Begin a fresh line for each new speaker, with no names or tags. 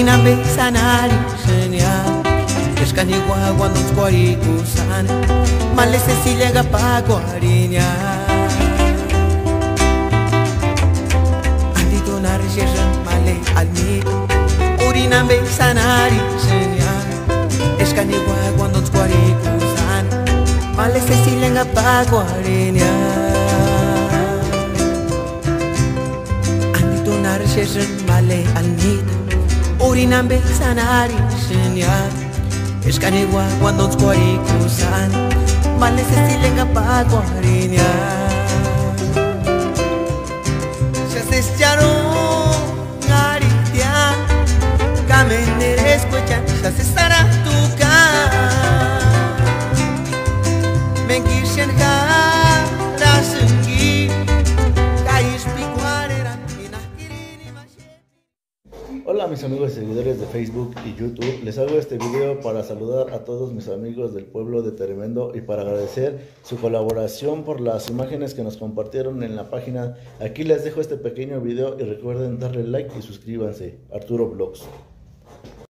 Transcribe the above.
Urinambe sanari genial Escanigua cuando os guaricusan Male Cecilia gapa guariña Andito na recherche male almito Urinambe sanari genial Escanigua cuando os guaricusan Male Cecilia gapa guariña Andito na recherche male almito Urinambe sanari genial Escanigua cuando os guaricusan Male Cecilia gapa guariña Ya se echaron garitia Camendere escuchan Ya se estará tu Mengirchen garasengui Kais picuareran
Hola mis amigos y seguidores de Facebook y YouTube, les hago este video para saludar a todos mis amigos del pueblo de Tremendo y para agradecer su colaboración por las imágenes que nos compartieron en la página. Aquí les dejo este pequeño video y recuerden darle like y suscríbanse. Arturo Vlogs.